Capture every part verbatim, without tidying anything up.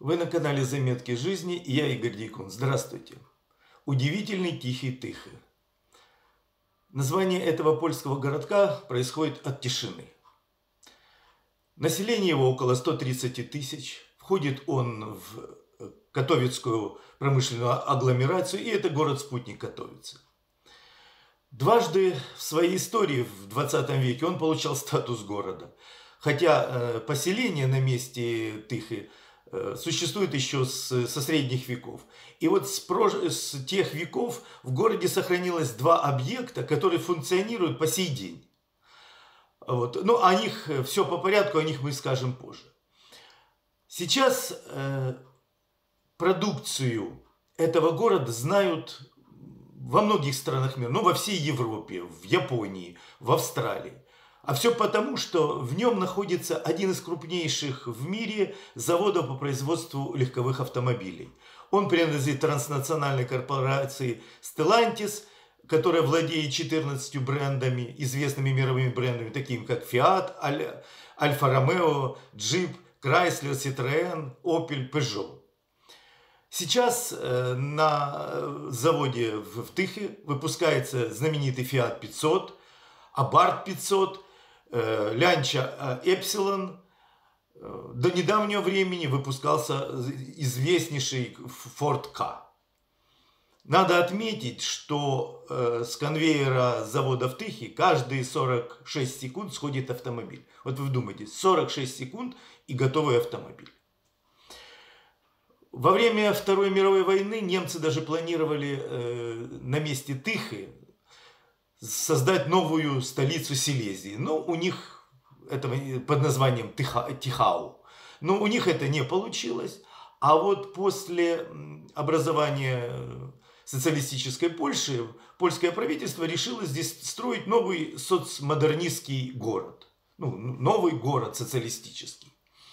Вы на канале Заметки жизни, и я Игорь Дикун. Здравствуйте. Удивительный Тихий Тихий. Название этого польского городка происходит от тишины. Население его около ста тридцати тысяч. Входит он в Катовицкую промышленную агломерацию, и это город-спутник Катовицы. Дважды в своей истории в двадцатом веке он получал статус города. Хотя поселение на месте Тихи существует еще с, со средних веков. И вот с, прож... с тех веков в городе сохранилось два объекта, которые функционируют по сей день. Вот. Ну, о них все по порядку, о них мы скажем позже. Сейчас э, продукцию этого города знают во многих странах мира, ну, во всей Европе, в Японии, в Австралии. А все потому, что в нем находится один из крупнейших в мире заводов по производству легковых автомобилей. Он принадлежит транснациональной корпорации Stellantis, которая владеет четырнадцатью брендами, известными мировыми брендами, такими как Fiat, Альфа Ромео, Jeep, Chrysler, Citroën, Opel, Peugeot. Сейчас на заводе в Тихи выпускается знаменитый Fiat пятьсот, Abarth пятьсот, Lancia Ypsilon. До недавнего времени выпускался известнейший Ford Ka. Надо отметить, что с конвейера завода в Тихи каждые сорок шесть секунд сходит автомобиль. Вот вы думаете, сорок шесть секунд и готовый автомобиль. Во время Второй мировой войны немцы даже планировали на месте Тихи создать новую столицу Силезии. Но у них, это под названием Тихау, но у них это не получилось. А вот после образования социалистической Польши, польское правительство решило здесь строить новый соцмодернистский город. Ну, новый город социалистический.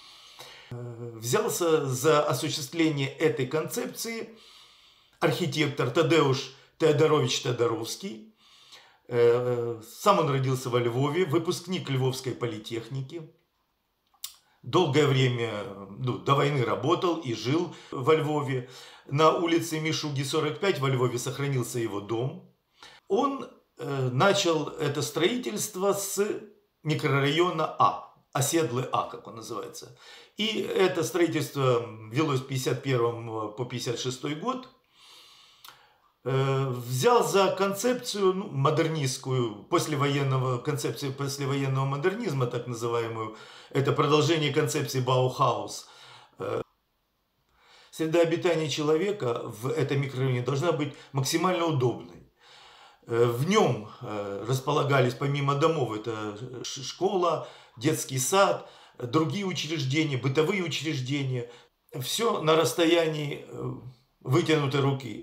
Взялся за осуществление этой концепции архитектор Тадеуш Теодорович Тодоровский. Сам он родился во Львове, выпускник Львовской политехники. Долгое время, ну, до войны работал и жил во Львове. На улице Мишуги, сорок пять, во Львове сохранился его дом. Он э, начал это строительство с микрорайона А, Оседлый А, как он называется. И это строительство велось с пятьдесят первого по пятьдесят шестой год. Взял за концепцию, ну, модернистскую, послевоенного, концепцию послевоенного модернизма, так называемую. Это продолжение концепции Баухаус. Среда обитания человека в этом микрорайоне должна быть максимально удобной. В нем располагались, помимо домов, это школа, детский сад, другие учреждения, бытовые учреждения. Все на расстоянии вытянутой руки.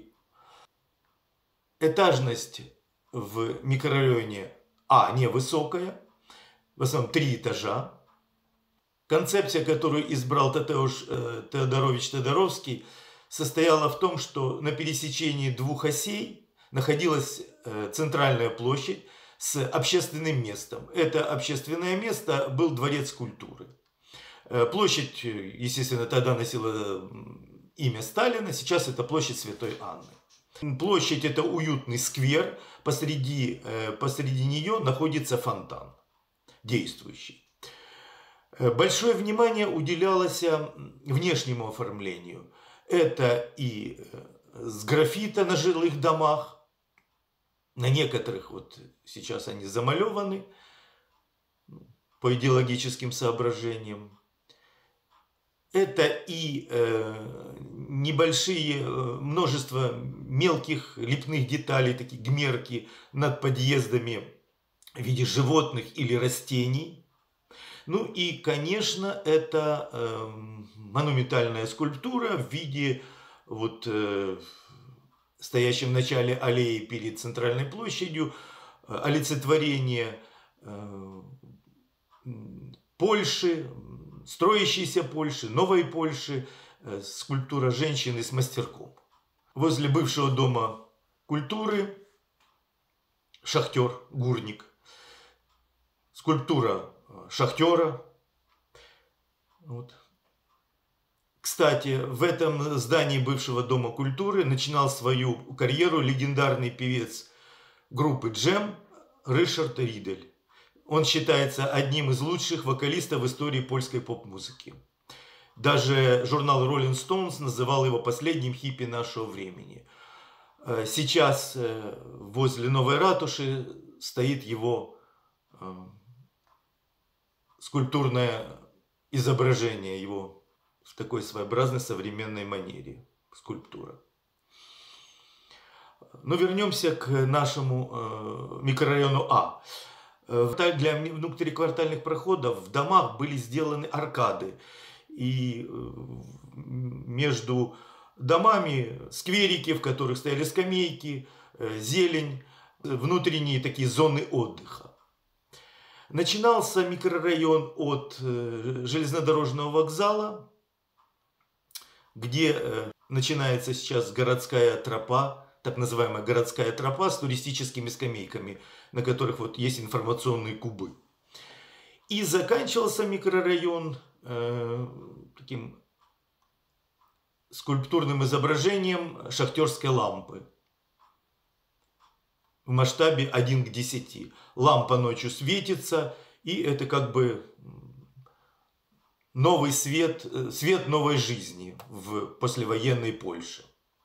Этажность в микрорайоне А невысокая, в основном три этажа. Концепция, которую избрал Тадеуш Теодорович Тодоровский, состояла в том, что на пересечении двух осей находилась центральная площадь с общественным местом. Это общественное место был дворец культуры. Площадь, естественно, тогда носила имя Сталина, сейчас это площадь Святой Анны. Площадь – это уютный сквер, посреди, посреди нее находится фонтан, действующий. Большое внимание уделялось внешнему оформлению. Это и с граффита на жилых домах, на некоторых вот сейчас они замалеваны по идеологическим соображениям. Это и э, небольшие, э, множество мелких лепных деталей, такие гмерки над подъездами в виде животных или растений. Ну и, конечно, это э, монументальная скульптура в виде вот, э, стоящей в начале аллеи перед центральной площадью, э, олицетворение э, Польши, строящейся Польши, новой Польши, э, скульптура женщины с мастерком. Возле бывшего дома культуры шахтер, гурник. Скульптура шахтера. Вот. Кстати, в этом здании бывшего Дома культуры начинал свою карьеру легендарный певец группы Джем Ришард Ридель. Он считается одним из лучших вокалистов в истории польской поп-музыки. Даже журнал Rolling Stones называл его последним хиппи нашего времени. Сейчас возле Новой ратуши стоит его скульптурное изображение, его в такой своеобразной современной манере скульптура. Но вернемся к нашему микрорайону А. Для внутриквартальных проходов в домах были сделаны аркады. И между домами скверики, в которых стояли скамейки, зелень, внутренние такие зоны отдыха. Начинался микрорайон от железнодорожного вокзала, где начинается сейчас городская тропа, так называемая городская тропа с туристическими скамейками, на которых вот есть информационные кубы. И заканчивался микрорайон э, таким скульптурным изображением шахтерской лампы в масштабе один к десяти. Лампа ночью светится, и это как бы новый свет, свет новой жизни в послевоенной Польше.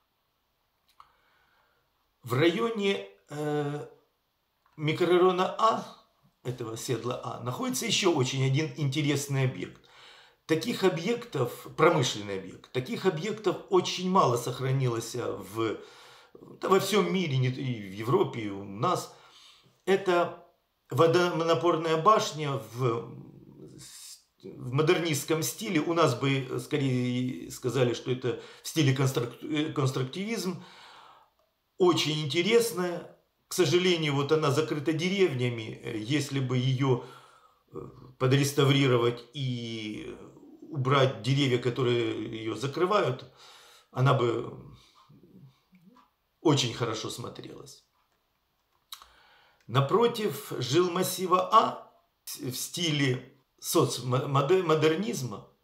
В районе э, микрорайона А, этого седла А, находится еще очень один интересный объект. Таких объектов, промышленный объект, таких объектов очень мало сохранилось в, да, во всем мире, не, и в Европе, и у нас. Это водонапорная башня в, в модернистском стиле. У нас бы скорее сказали, что это в стиле конструктивизм. Очень интересная. К сожалению, вот она закрыта деревнями. Если бы ее подреставрировать и убрать деревья, которые ее закрывают, она бы очень хорошо смотрелась. Напротив жилмассива А в стиле соцмодернизма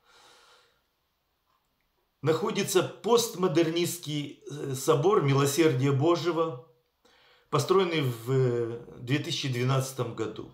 находится постмодернистский собор Милосердия Божьего, построенный в две тысячи двенадцатом году.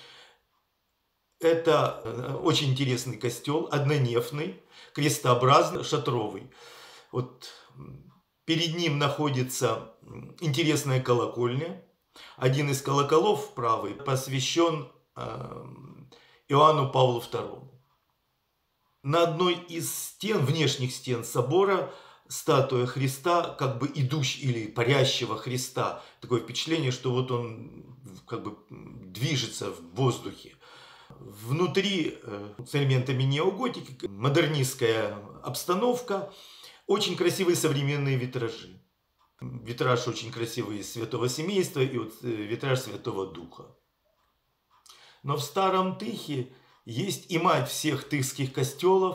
Это очень интересный костел, однонефный, крестообразный, шатровый. Вот перед ним находится интересная колокольня. Один из колоколов правый посвящен Иоанну Павлу второму. На одной из стен, внешних стен собора, статуя Христа, как бы идущего или парящего Христа. Такое впечатление, что вот он как бы движется в воздухе. Внутри с элементами неоготики, модернистская обстановка, очень красивые современные витражи. Витраж очень красивый из Святого Семейства и вот витраж Святого Духа. Но в Старом Тыхе есть и мать всех тыхских костелов.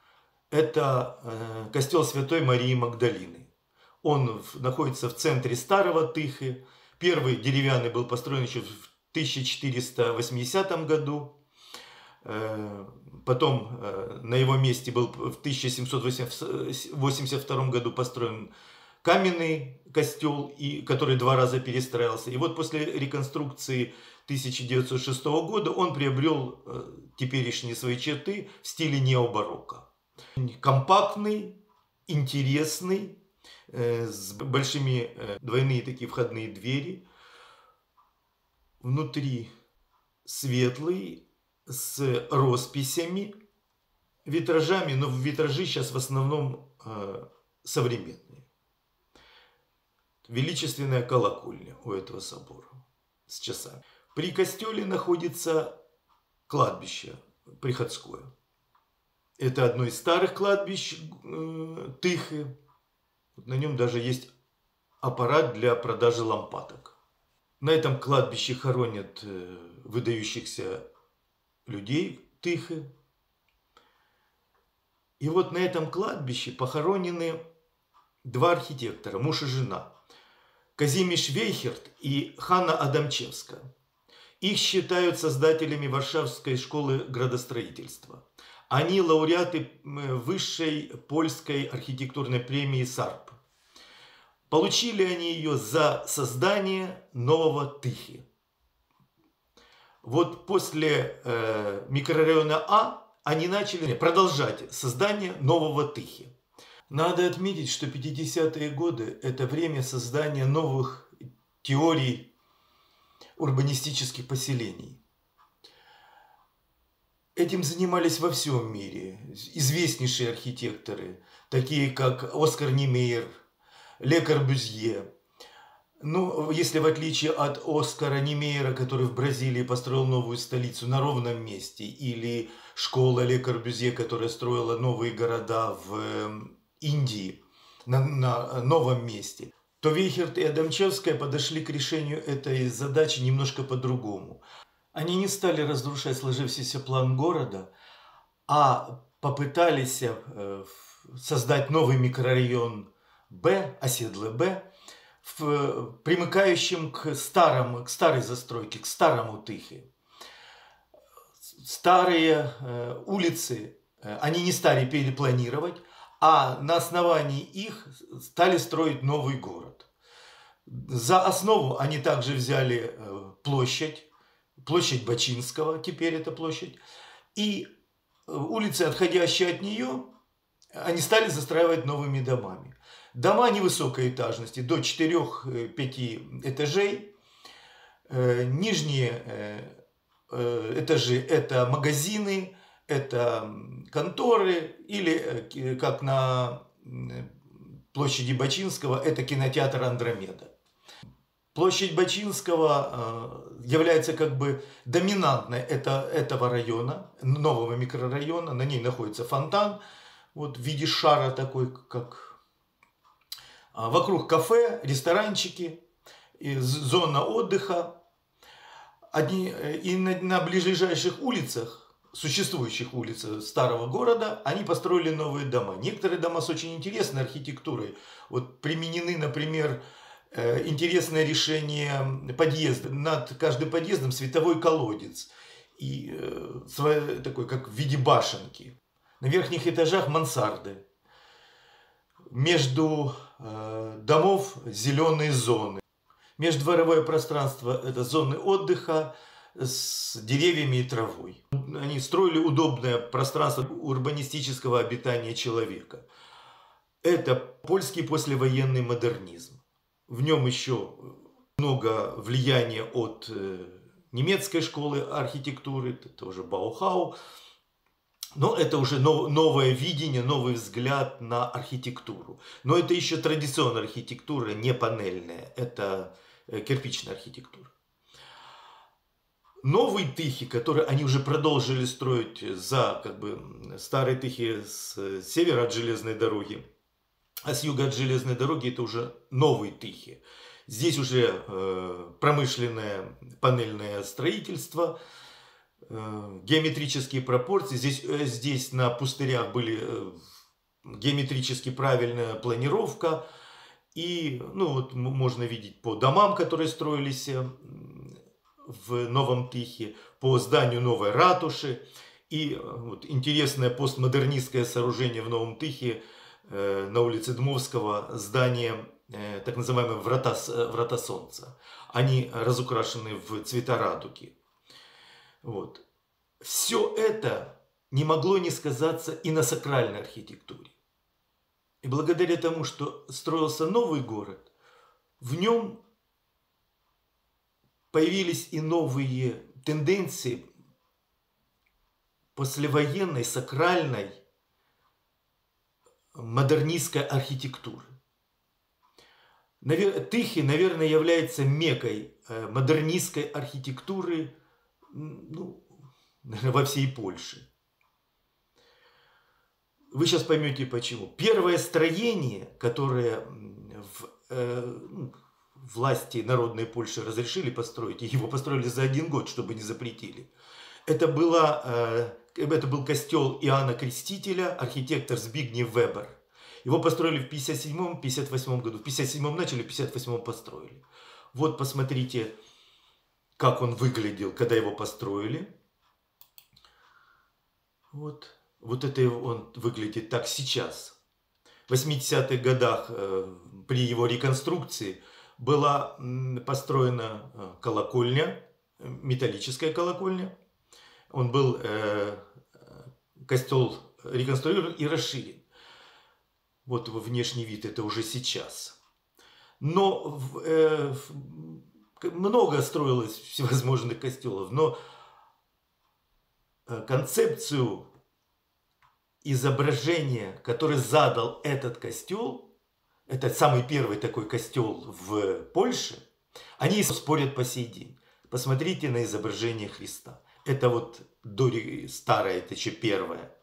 Это костел Святой Марии Магдалины. Он находится в центре Старого Тыхи. Первый деревянный был построен еще в тысяча четыреста восьмидесятом году. Потом на его месте был в тысяча семьсот восемьдесят втором году построен каменный костел, который два раза перестраивался. И вот после реконструкции тысяча девятьсот шестого года он приобрел теперешние свои черты в стиле необарокко. Компактный, интересный, с большими двойные такие входные двери. Внутри светлый, с росписями, витражами, но витражи сейчас в основном э, современные. Величественная колокольня у этого собора с часами. При костеле находится кладбище приходское. Это одно из старых кладбищ э, Тыхи. На нем даже есть аппарат для продажи лампадок. На этом кладбище хоронят э, выдающихся людей Тыхи. И вот на этом кладбище похоронены два архитектора, муж и жена. Казимиш Вейхерт и Ханна Адамчевска. Их считают создателями Варшавской школы градостроительства. Они лауреаты высшей польской архитектурной премии САРП. Получили они ее за создание нового Тыхи. Вот после э, микрорайона А они начали продолжать создание нового Тыхи. Надо отметить, что пятидесятые годы – это время создания новых теорий урбанистических поселений. Этим занимались во всем мире известнейшие архитекторы, такие как Оскар Немейер, Ле Корбюзье. Ну, если в отличие от Оскара Немейера, который в Бразилии построил новую столицу на ровном месте, или школа Ле Корбюзье, которая строила новые города в Индии на, на новом месте, то Вейхерт и Адамчевская подошли к решению этой задачи немножко по-другому. Они не стали разрушать сложившийся план города, а попытались создать новый микрорайон Б, оседлый Б, в, примыкающем к, старому, к старой застройке, к старому Тыхе. Старые э, улицы э, они не стали перепланировать, а на основании их стали строить новый город. За основу они также взяли э, площадь, площадь Бачинского, теперь это площадь, и улицы, отходящие от нее, они стали застраивать новыми домами. Дома невысокой этажности, до четырёх-пяти этажей. Нижние этажи – это магазины, это конторы, или, как на площади Бачинского, это кинотеатр «Андромеда». Площадь Бачинского является как бы доминантной этого района, нового микрорайона. На ней находится фонтан, вот в виде шара такой, как... Вокруг кафе, ресторанчики, зона отдыха. Одни, и на, на ближайших улицах, существующих улицах старого города, они построили новые дома. Некоторые дома с очень интересной архитектурой. Вот применены, например, интересное решение подъезда. Над каждым подъездом световой колодец. И такой, как в виде башенки. На верхних этажах мансарды. Между э, домов зеленые зоны. Междворовое пространство – это зоны отдыха с деревьями и травой. Они строили удобное пространство урбанистического обитания человека. Это польский послевоенный модернизм. В нем еще много влияния от э, немецкой школы архитектуры, это уже Баухау. Но это уже новое видение, новый взгляд на архитектуру. Но это еще традиционная архитектура, не панельная. Это кирпичная архитектура. Новый Тыхи, который они уже продолжили строить за как бы, старые Тыхи с севера от железной дороги, а с юга от железной дороги это уже новый Тыхи. Здесь уже э, промышленное панельное строительство, геометрические пропорции. Здесь, здесь на пустырях были геометрически правильная планировка. И ну, вот можно видеть по домам, которые строились в Новом Тыхе, по зданию новой ратуши. И вот интересное постмодернистское сооружение в Новом Тыхе на улице Дмовского, здание, так называемые врата, врата Солнца. Они разукрашены в цвета радуги. Вот. Все это не могло не сказаться и на сакральной архитектуре. И благодаря тому, что строился новый город, в нем появились и новые тенденции послевоенной, сакральной, модернистской архитектуры. Тыхи, наверное, является меккой модернистской архитектуры, ну, наверное, во всей Польше. Вы сейчас поймете почему. Первое строение, которое в, э, власти народной Польши разрешили построить, и его построили за один год, чтобы не запретили, это, было, э, это был костел Иоанна Крестителя, архитектор Збигнев Вебер. Его построили в пятьдесят седьмом — пятьдесят восьмом году. В пятьдесят седьмом начали, в пятьдесят восьмом построили. Вот посмотрите, как он выглядел, когда его построили. Вот. Вот это он выглядит так сейчас. В восьмидесятых годах э, при его реконструкции была построена э, колокольня, металлическая колокольня. Он был, э, костел реконструирован и расширен. Вот его внешний вид, это уже сейчас. Но э, много строилось всевозможных костелов, но концепцию изображения, который задал этот костел, это самый первый такой костел в Польше, они спорят по сей день. Посмотрите на изображение Христа. Это вот старое, это еще первое.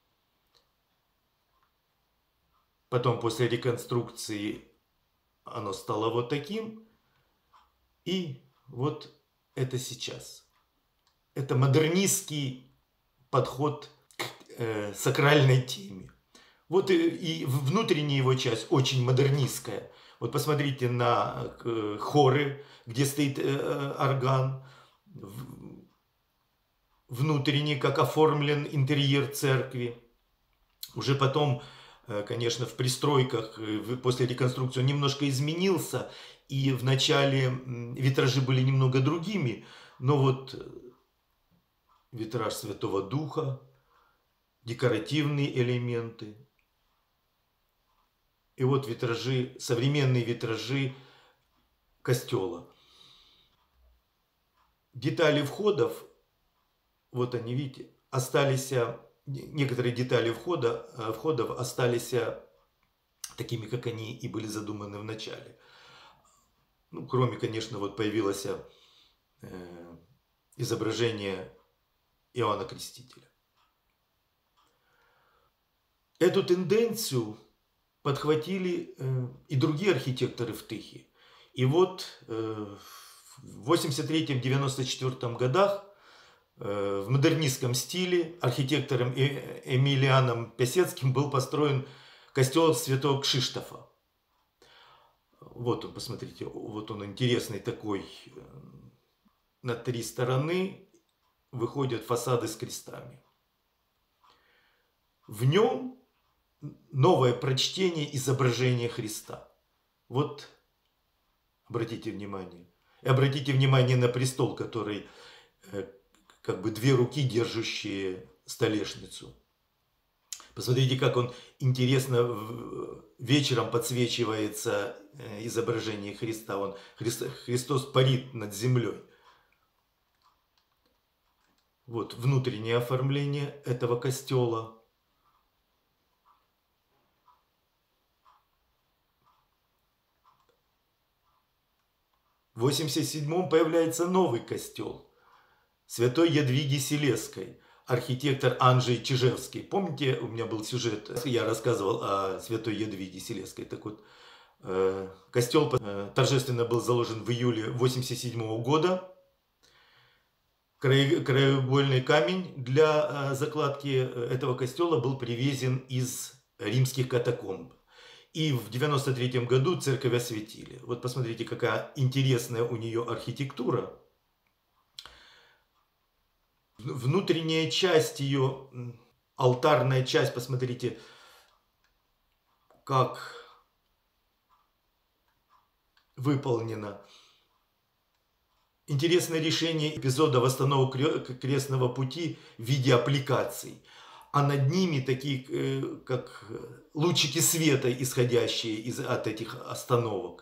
Потом после реконструкции оно стало вот таким. И вот это сейчас. Это модернистский подход к э, сакральной теме. Вот и, и внутренняя его часть очень модернистская. Вот посмотрите на э, хоры, где стоит э, орган. Внутренний, как оформлен интерьер церкви. Уже потом, э, конечно, в пристройках э, после реконструкции он немножко изменился. И вначале витражи были немного другими. Но вот витраж Святого Духа, декоративные элементы. И вот витражи, современные витражи костела. Детали входов, вот они, видите, остались, некоторые детали входа, входов остались такими, как они и были задуманы в начале. Ну, кроме, конечно, вот появилось э, изображение Иоанна Крестителя. Эту тенденцию подхватили э, и другие архитекторы в Тыхе. И вот э, в восемьдесят третьем — девяносто четвёртом годах э, в модернистском стиле архитектором э, Эмилианом Пясецким был построен костел Святого Кшиштофа. Вот он, посмотрите, вот он интересный такой. На три стороны выходят фасады с крестами. В нем новое прочтение изображения Христа. Вот, обратите внимание. И обратите внимание на престол, который, как бы две руки, держащие столешницу. Посмотрите, как он интересно вечером подсвечивается изображение Христа. Он, Христос парит над землей. Вот внутреннее оформление этого костела. В восемьдесят седьмом появляется новый костел Святой Ядвиги Селесской. Архитектор Анджей Чижевский. Помните, у меня был сюжет, я рассказывал о Святой Ядвиге Селесской. Так вот, э, костел э, торжественно был заложен в июле восемьдесят седьмого года. Край, краеугольный камень для э, закладки этого костела был привезен из римских катакомб. И в девяносто третьем году церковь осветили. Вот посмотрите, какая интересная у нее архитектура. Внутренняя часть ее, алтарная часть, посмотрите, как выполнена. Интересное решение эпизода восстановок крестного пути в виде аппликаций. А над ними такие, как лучики света, исходящие из, от этих остановок.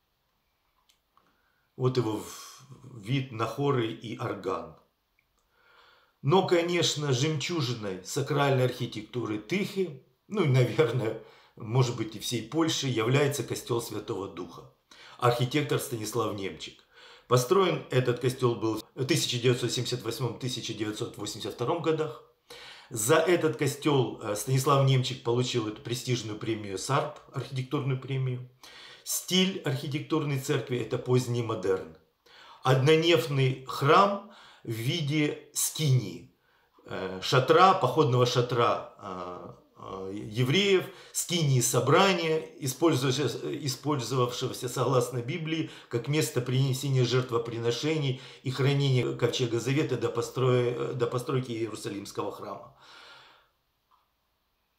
Вот его вид на хоры и орган. Но, конечно, жемчужиной сакральной архитектуры Тыхи, ну и, наверное, может быть и всей Польши, является костел Святого Духа. Архитектор Станислав Немчик. Построен этот костел был в тысяча девятьсот семьдесят восьмом — тысяча девятьсот восемьдесят втором годах. За этот костел Станислав Немчик получил эту престижную премию САРП, архитектурную премию. Стиль архитектурной церкви – это поздний модерн. Однонефный храм в виде скинии, шатра, походного шатра евреев, скинии собрания, использовавшегося согласно Библии как место принесения жертвоприношений и хранения ковчега Завета до, построя, до постройки Иерусалимского храма.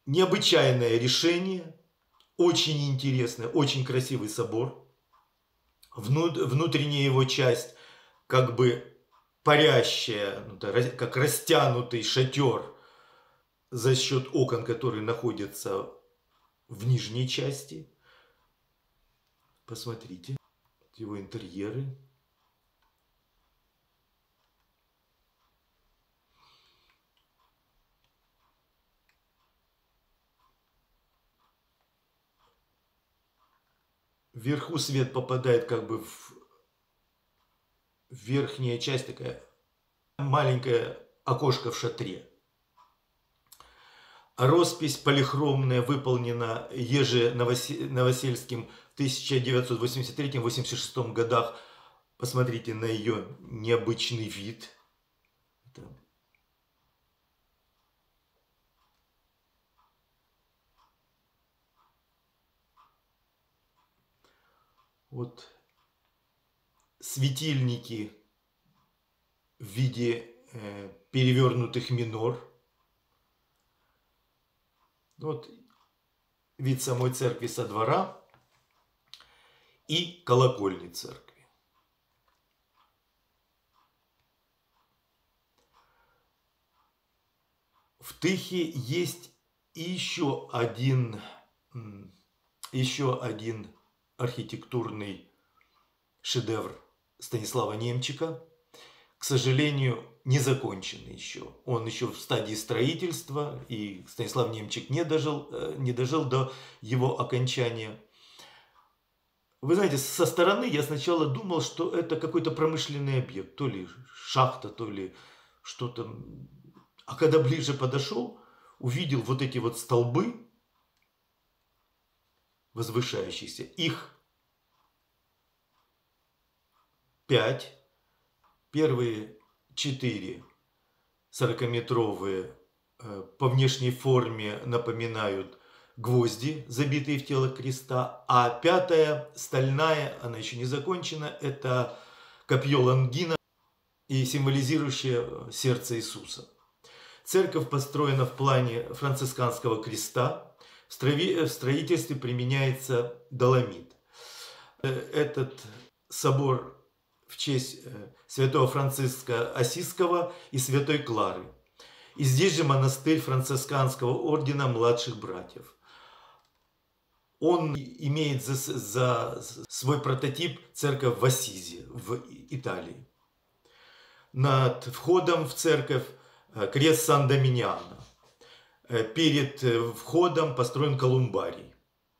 необычайное решение, очень интересный, очень красивый собор. Внутренняя его часть как бы парящая, как растянутый шатер за счет окон, которые находятся в нижней части. Посмотрите его интерьеры. Вверху свет попадает как бы в верхняя часть, такая маленькое окошко в шатре. Роспись полихромная выполнена Еже Новосельским в тысяча девятьсот восемьдесят третьем — восемьдесят шестом годах. Посмотрите на ее необычный вид. Вот светильники в виде э, перевернутых минор. Вот вид самой церкви со двора и колокольни церкви. В Тыхе есть еще один, еще один архитектурный шедевр Станислава Немчика, к сожалению, не законченный еще. Он еще в стадии строительства, и Станислав Немчик не дожил, не дожил до его окончания. Вы знаете, со стороны я сначала думал, что это какой-то промышленный объект, то ли шахта, то ли что-то. А когда ближе подошел, увидел вот эти вот столбы, возвышающиеся, их пять. Первые четыре сорокаметровые по внешней форме напоминают гвозди, забитые в тело креста, а пятая стальная, она еще не закончена, это копье Лонгина и символизирующее сердце Иисуса. Церковь построена в плане францисканского креста. В строительстве применяется доломит. Этот собор в честь святого Франциска Осиского и святой Клары. И здесь же монастырь францисканского ордена младших братьев. Он имеет за, за свой прототип церковь в Ассизи, в Италии. Над входом в церковь крест Сан-Доминиано. Перед входом построен колумбарий.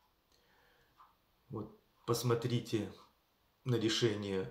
Вот, посмотрите на решение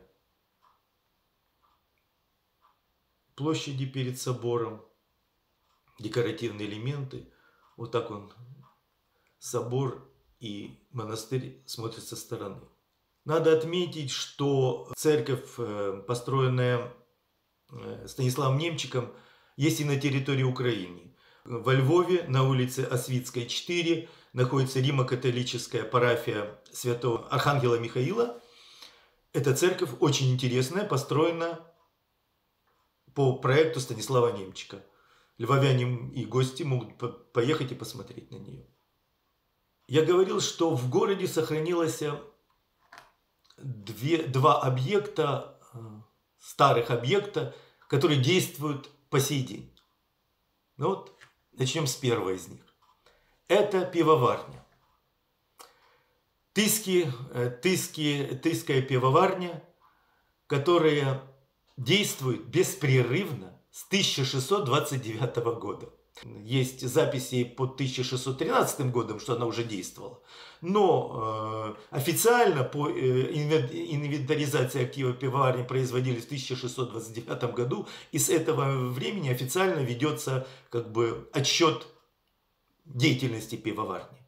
площади перед собором, декоративные элементы. Вот так он, собор и монастырь, смотрят со стороны. Надо отметить, что церковь, построенная Станиславом Немчиком, есть и на территории Украины. Во Львове на улице Освитской, четыре, находится римо-католическая парафия святого Архангела Михаила. Эта церковь очень интересная, построена по проекту Станислава Немчика. Львовяне и гости могут поехать и посмотреть на нее. Я говорил, что в городе сохранилось две, два объекта, старых объекта, которые действуют по сей день. Ну вот, начнем с первого из них. Это пивоварня. Тыски, Тыски, Тыская пивоварня, которая действует беспрерывно с тысяча шестьсот двадцать девятого года. Есть записи под тысяча шестьсот тринадцатым годом, что она уже действовала. Но э, официально по э, инвентаризации актива пивоварни производились в тысяча шестьсот двадцать девятом году. И с этого времени официально ведется как бы отсчет деятельности пивоварни.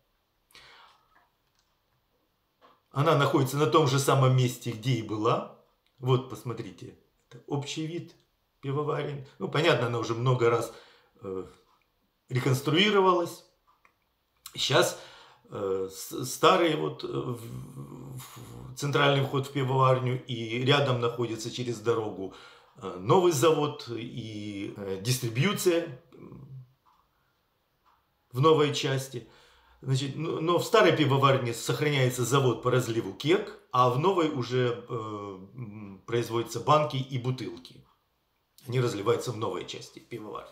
Она находится на том же самом месте, где и была. Вот, посмотрите, это общий вид пивоварен. Ну, понятно, она уже много раз э, реконструировалась. Сейчас э, старый вот э, центральный вход в пивоварню, и рядом находится через дорогу э, новый завод и э, дистрибьюция. в новой части. Значит, но в старой пивоварне сохраняется завод по разливу кек, а в новой уже э, производятся банки и бутылки. Они разливаются в новой части пивоварни.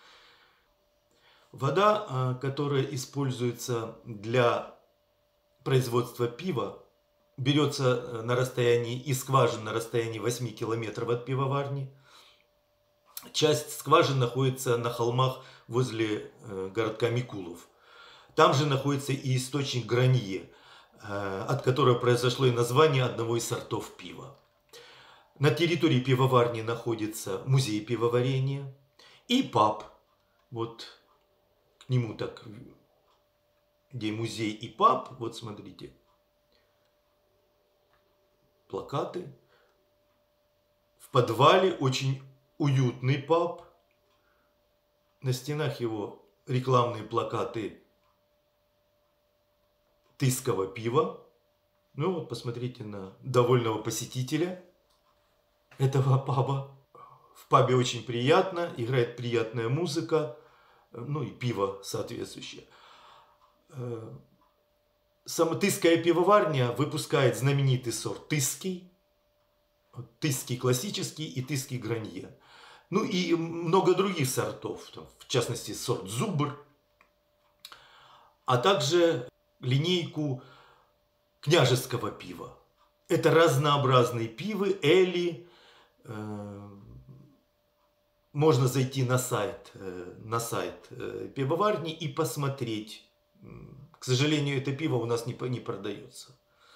Вода, которая используется для производства пива, берется на расстоянии из скважин на расстоянии восьми километров от пивоварни. Часть скважин находится на холмах возле городка Микулов. Там же находится и источник Гранье, от которого произошло и название одного из сортов пива. На территории пивоварни находится музей пивоварения и паб. Вот к нему так, где музей и паб, вот смотрите, плакаты. В подвале очень уютный паб. На стенах его рекламные плакаты тысского пива. Ну вот, посмотрите на довольного посетителя этого паба. В пабе очень приятно, играет приятная музыка, ну и пиво соответствующее. Сама тысская пивоварня выпускает знаменитый сорт тысский, тысский классический и тысский Гранье. Ну и много других сортов, в частности сорт Зубр, а также линейку княжеского пива. Это разнообразные пивы, эли. Можно зайти на сайт, на сайт пивоварни и посмотреть. К сожалению, это пиво у нас не, не продается.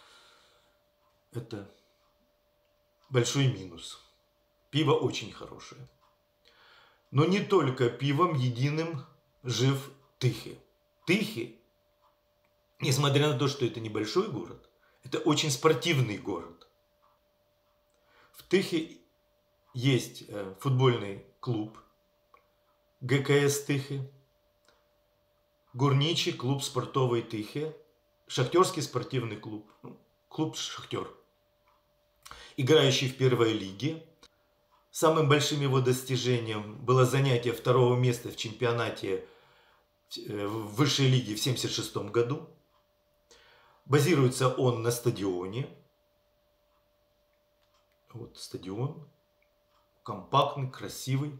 Это большой минус. Пиво очень хорошее. Но не только пивом единым жив Тыхи. Тыхи, несмотря на то, что это небольшой город, это очень спортивный город. В Тыхе есть футбольный клуб ГКС Тыхи, Гурничий клуб спортовый Тыхи, Шахтерский спортивный клуб, клуб Шахтер, играющий в первой лиге. Самым большим его достижением было занятие второго места в чемпионате в высшей лиге в семьдесят шестом году. Базируется он на стадионе. Вот стадион. Компактный, красивый.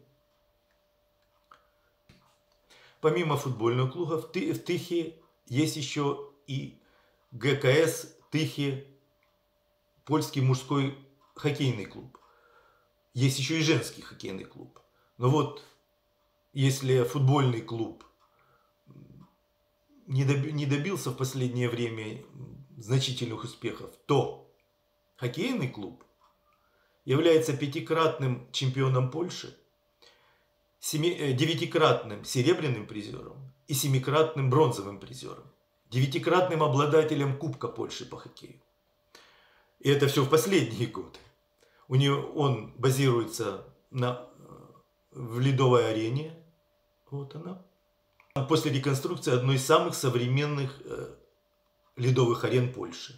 Помимо футбольного клуба в Тыхе есть еще и ГКС Тыхи, польский мужской хоккейный клуб. Есть еще и женский хоккейный клуб. Но вот если футбольный клуб не добился в последнее время значительных успехов, то хоккейный клуб является пятикратным чемпионом Польши, девятикратным серебряным призером и семикратным бронзовым призером, девятикратным обладателем Кубка Польши по хоккею. И это все в последние годы. У него, он базируется на, в ледовой арене. Вот она. После реконструкции одной из самых современных э, ледовых арен Польши.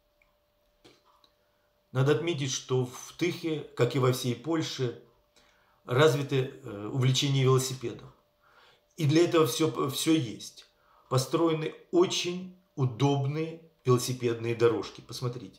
Надо отметить, что в Тыхе, как и во всей Польше, развито э, увлечение велосипедом. И для этого все, все есть. Построены очень удобные велосипедные дорожки. Посмотрите.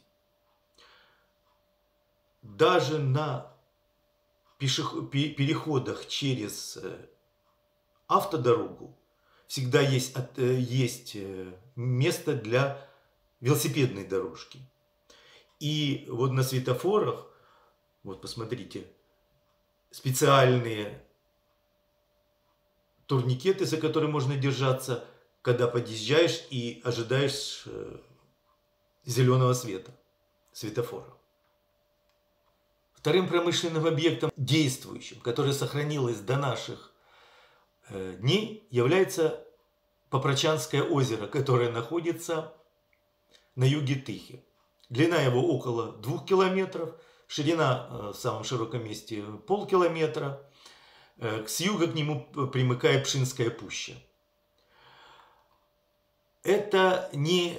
Даже на пешеход... переходах через автодорогу всегда есть, есть место для велосипедной дорожки. И вот на светофорах, вот посмотрите, специальные турникеты, за которые можно держаться, когда подъезжаешь и ожидаешь зеленого света, светофора. Вторым промышленным объектом, действующим, который сохранилось до наших дней, является Попрочанское озеро, которое находится на юге Тыхи. Длина его около двух километров, ширина в самом широком месте полкилометра. С юга к нему примыкает Пшинская пуща. Это не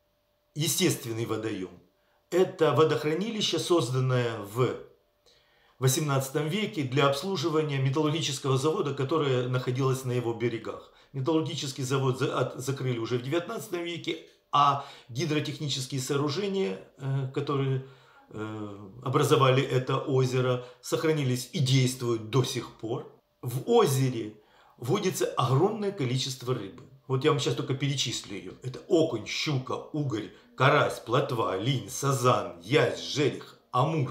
естественный водоем. Это водохранилище, созданное в восемнадцатом веке для обслуживания металлургического завода, который находился на его берегах. Металлургический завод закрыли уже в девятнадцатом веке, а гидротехнические сооружения, которые образовали это озеро, сохранились и действуют до сих пор. В озере водится огромное количество рыбы. Вот я вам сейчас только перечислю ее. Это окунь, щука, угорь, карась, плотва, линь, сазан, язь, жерех, амур.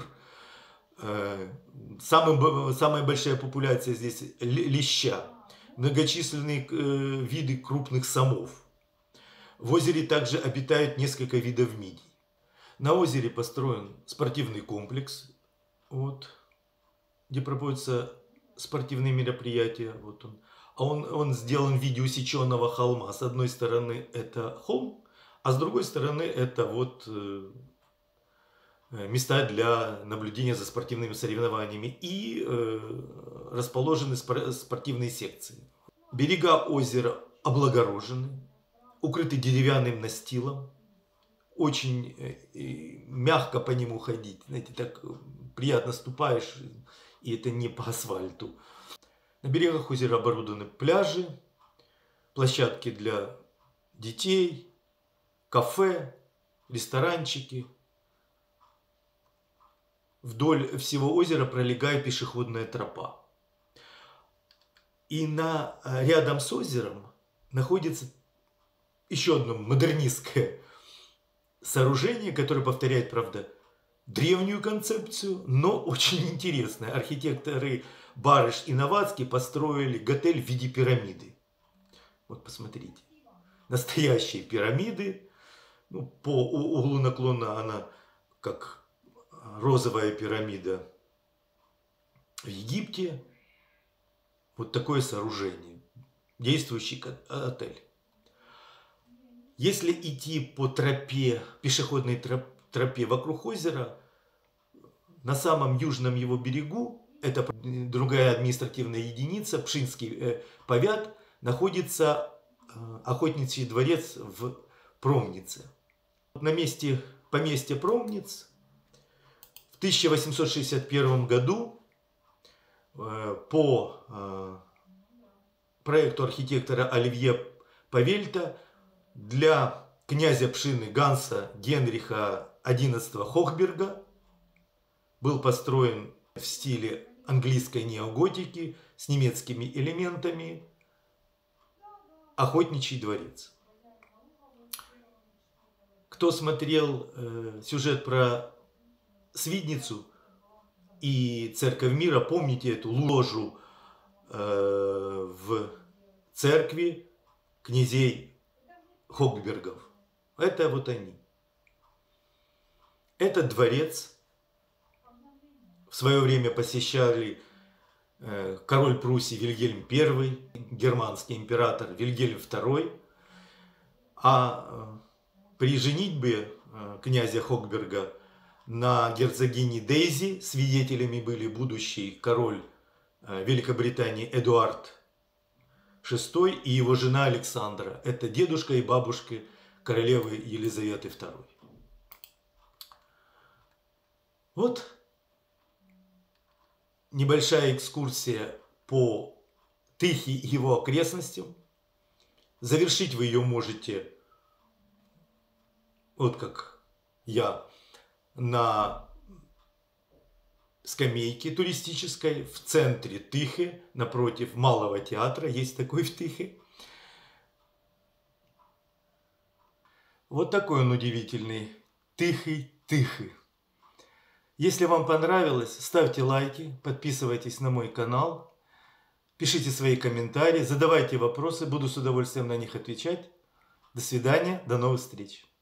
Самый, самая большая популяция здесь леща. Многочисленные виды крупных сомов. В озере также обитают несколько видов мидий. На озере построен спортивный комплекс, вот, где проводятся спортивные мероприятия. Вот он. А он, он сделан в виде усеченного холма. С одной стороны это холм, а с другой стороны это вот э, места для наблюдения за спортивными соревнованиями. И э, расположены спор спортивные секции. Берега озера облагорожены, укрыты деревянным настилом. Очень э, мягко по нему ходить. Знаете, так приятно ступаешь, и это не по асфальту. На берегах озера оборудованы пляжи, площадки для детей, кафе, ресторанчики. Вдоль всего озера пролегает пешеходная тропа. И на, рядом с озером находится еще одно модернистское сооружение, которое повторяет, правда, древнюю концепцию, но очень интересное. Архитекторы Барыш и Новацкий построили готель в виде пирамиды. Вот посмотрите. Настоящие пирамиды. Ну, по углу наклона она как розовая пирамида в Египте. Вот такое сооружение. Действующий отель. Если идти по тропе, пешеходной тропе вокруг озера, на самом южном его берегу, это другая административная единица, Пшинский повят, находится охотничий дворец в Промнице. На месте поместья Промниц в тысяча восемьсот шестьдесят первом году по проекту архитектора Оливье Павельта для князя Пшины Ганса Генриха одиннадцатого Хохберга был построен в стиле английской неоготики с немецкими элементами охотничий дворец. Кто смотрел э, сюжет про Свидницу и Церковь Мира, помните эту ложу э, в церкви князей Хохбергов? Это вот они. Этот дворец в свое время посещали э, король Пруссии Вильгельм Первый, германский император Вильгельм Второй, а э, при женитьбе э, князя Хохберга на герцогине Дейзи свидетелями были будущий король э, Великобритании Эдуард Шестой и его жена Александра. Это дедушка и бабушка королевы Елизаветы Второй. Вот небольшая экскурсия по Тыхе и его окрестностям. Завершить вы ее можете, вот как я, на скамейке туристической в центре Тыхи, напротив Малого театра, есть такой в Тыхе. Вот такой он удивительный Тыхий-Тыхи. Если вам понравилось, ставьте лайки, подписывайтесь на мой канал, пишите свои комментарии, задавайте вопросы, буду с удовольствием на них отвечать. До свидания, до новых встреч.